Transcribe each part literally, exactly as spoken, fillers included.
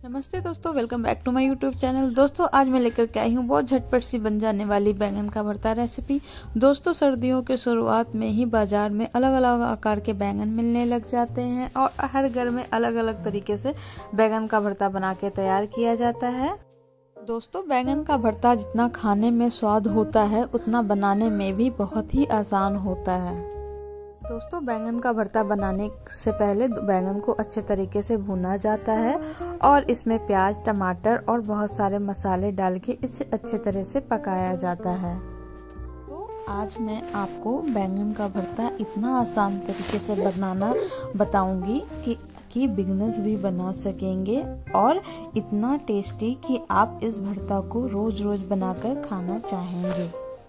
नमस्ते दोस्तों, welcome back to my YouTube channel. दोस्तों आज मैं लेकर के आई हूँ बहुत झटपट सी बन जाने वाली बैंगन का भरता रेसिपी। दोस्तों सर्दियों के शुरुआत में ही बाजार में अलग अलग आकार के बैंगन मिलने लग जाते हैं और हर घर में अलग अलग तरीके से बैंगन का भरता बना के तैयार किया जाता है। दोस्तों बैंगन का भरता जितना खाने में स्वाद होता है उतना बनाने में भी बहुत ही आसान होता है। दोस्तों बैंगन का भरता बनाने से पहले बैंगन को अच्छे तरीके से भुना जाता है और इसमें प्याज, टमाटर और बहुत सारे मसाले डाल के इसे अच्छे तरह से पकाया जाता है। तो आज मैं आपको बैंगन का भरता इतना आसान तरीके से बनाना बताऊंगी कि कि बिगिनर्स भी बना सकेंगे और इतना टेस्टी कि आप इस भरता को रोज रोज बनाकर खाना चाहेंगे।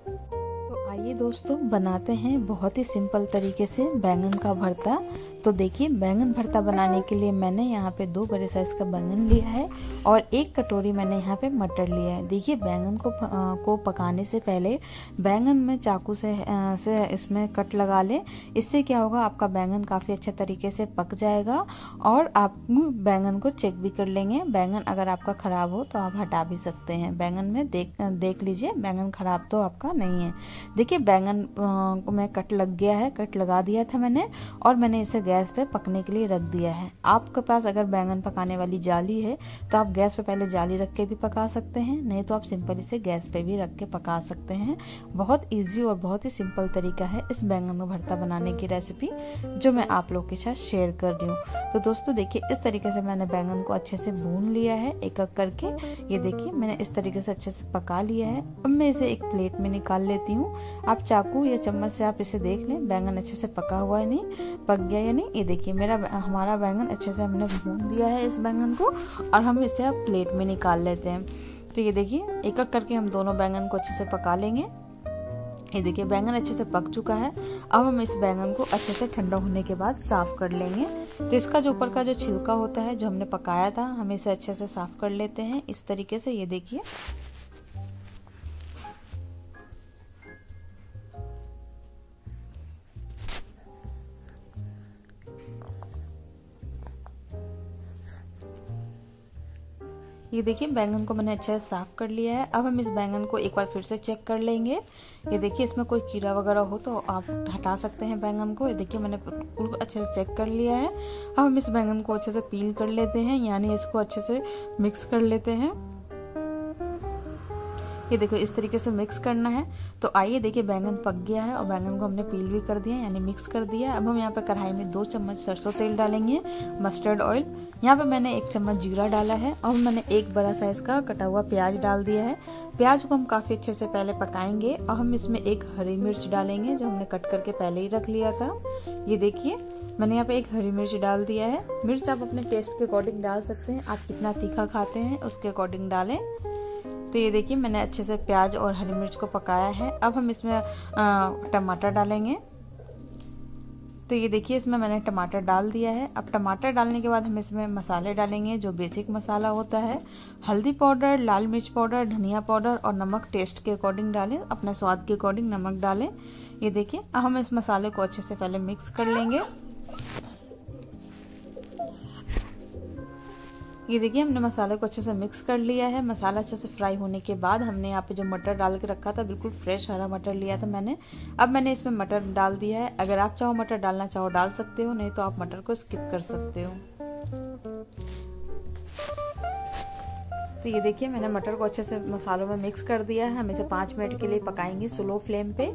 आइए दोस्तों बनाते हैं बहुत ही सिंपल तरीके से बैंगन का भरता। तो देखिए बैंगन भरता बनाने के लिए मैंने यहाँ पे दो बड़े साइज का बैंगन लिया है और एक कटोरी मैंने यहाँ पे मटर लिया है। देखिए बैंगन को आ, को पकाने से पहले बैंगन में चाकू से आ, से इसमें कट लगा ले। इससे क्या होगा, आपका बैंगन काफ़ी अच्छे तरीके से पक जाएगा और आप बैंगन को चेक भी कर लेंगे। बैंगन अगर आपका ख़राब हो तो आप हटा भी सकते हैं। बैंगन में देख देख लीजिए बैंगन ख़राब तो आपका नहीं है। देखिए बैंगन को मैं कट लग गया है, कट लगा दिया था मैंने और मैंने इसे गैस पे पकने के लिए रख दिया है। आपके पास अगर बैंगन पकाने वाली जाली है तो आप गैस पे पहले जाली रख के भी पका सकते हैं, नहीं तो आप सिंपल इसे गैस पे भी रख के पका सकते हैं। बहुत इजी और बहुत ही सिंपल तरीका है इस बैंगन का भरता बनाने की रेसिपी जो मैं आप लोग के साथ शेयर कर रही हूँ। तो दोस्तों देखिए इस तरीके से मैंने बैंगन को अच्छे से भून लिया है एक एक करके। ये देखिए मैंने इस तरीके से अच्छे से पका लिया है। अब मैं इसे एक प्लेट में निकाल लेती हूँ। आप चाकू या चम्मच से आप इसे देख लें बैंगन अच्छे से पका हुआ है, नहीं पक गया या नहीं। ये देखिए मेरा हमारा बैंगन अच्छे से हमने भून दिया है इस बैंगन को और हम इसे अब प्लेट में निकाल लेते हैं। तो ये देखिए एक एक करके हम दोनों बैंगन को अच्छे से पका लेंगे। ये देखिए बैंगन अच्छे से पक चुका है। अब हम इस बैंगन को अच्छे से ठंडा होने के बाद साफ कर लेंगे। तो इसका जो ऊपर का जो छिलका होता है जो हमने पकाया था हम इसे अच्छे से साफ कर लेते हैं इस तरीके से। ये देखिए ये देखिए बैंगन को मैंने अच्छे से साफ कर लिया है। अब हम इस बैंगन को एक बार फिर से चेक कर लेंगे। ये देखिए इसमें कोई कीड़ा वगैरह हो तो आप हटा सकते हैं बैंगन को। ये देखिए मैंने बिल्कुल अच्छे से चेक कर लिया है। अब हम इस बैंगन को अच्छे से पील कर लेते हैं, यानी इसको अच्छे से मिक्स कर लेते हैं। ये देखो इस तरीके से मिक्स करना है। तो आइए देखिए बैंगन पक गया है और बैंगन को हमने पील भी कर दिया यानी मिक्स कर दिया। अब हम यहाँ पे कढ़ाई में दो चम्मच सरसों तेल डालेंगे, मस्टर्ड ऑयल। यहाँ पे मैंने एक चम्मच जीरा डाला है और मैंने एक बड़ा साइज का कटा हुआ प्याज डाल दिया है। प्याज को हम काफी अच्छे से पहले पकाएंगे और हम इसमें एक हरी मिर्च डालेंगे जो हमने कट करके पहले ही रख लिया था। ये देखिए मैंने यहाँ पे एक हरी मिर्च डाल दिया है। मिर्च आप अपने टेस्ट के अकॉर्डिंग डाल सकते हैं, आप कितना तीखा खाते हैं उसके अकॉर्डिंग डालें। तो ये देखिए मैंने अच्छे से प्याज और हरी मिर्च को पकाया है। अब हम इसमें टमाटर डालेंगे। तो ये देखिए इसमें मैंने टमाटर डाल दिया है। अब टमाटर डालने के बाद हम इसमें मसाले डालेंगे जो बेसिक मसाला होता है। हल्दी पाउडर, लाल मिर्च पाउडर, धनिया पाउडर और नमक टेस्ट के अकॉर्डिंग डालें, अपने स्वाद के अकॉर्डिंग नमक डालें। ये देखिए अब हम इस मसाले को अच्छे से पहले मिक्स कर लेंगे। ये देखिए हमने मसाले को अच्छे से मिक्स कर लिया है। मसाला अच्छे से फ्राई होने के बाद हमने यहाँ पे जो मटर डाल के रखा था, बिल्कुल फ्रेश हरा मटर लिया था मैंने। अब मैंने इसमें मटर डाल दिया है। अगर आप चाहो मटर डालना चाहो डाल सकते हो, नहीं तो आप मटर को स्किप कर सकते हो। तो ये देखिए मैंने मटर को अच्छे से मसालों में मिक्स कर दिया है। हम इसे पाँच मिनट के लिए पकाएंगे स्लो फ्लेम पे।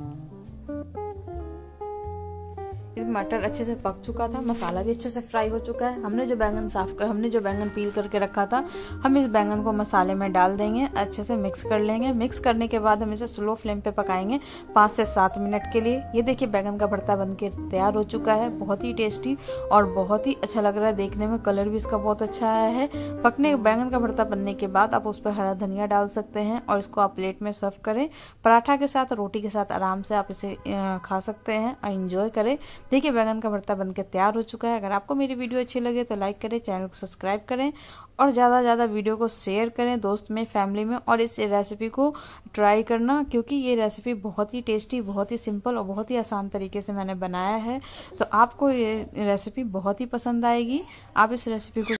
मटर अच्छे से पक चुका था, मसाला भी अच्छे से फ्राई हो चुका है। हमने जो बैंगन साफ कर हमने जो बैंगन पील करके रखा था हम इस बैंगन को मसाले में डाल देंगे, अच्छे से मिक्स कर लेंगे। मिक्स करने के बाद हम इसे स्लो फ्लेम पे पकाएंगे पाँच से सात मिनट के लिए। ये देखिए बैंगन का भरता बनके तैयार हो चुका है। बहुत ही टेस्टी और बहुत ही अच्छा लग रहा है देखने में, कलर भी इसका बहुत अच्छा आया है। पकने बैंगन का भरता बनने के बाद आप उस पर हरा धनिया डाल सकते हैं और इसको आप प्लेट में सर्व करें। पराठा के साथ, रोटी के साथ आराम से आप इसे खा सकते हैं और इंजॉय करें। देखिए बैंगन का भरता बनकर तैयार हो चुका है। अगर आपको मेरी वीडियो अच्छी लगे तो लाइक करें, चैनल को सब्सक्राइब करें और ज़्यादा से ज़्यादा वीडियो को शेयर करें दोस्त में, फैमिली में। और इस रेसिपी को ट्राई करना क्योंकि ये रेसिपी बहुत ही टेस्टी, बहुत ही सिंपल और बहुत ही आसान तरीके से मैंने बनाया है। तो आपको ये रेसिपी बहुत ही पसंद आएगी। आप इस रेसिपी को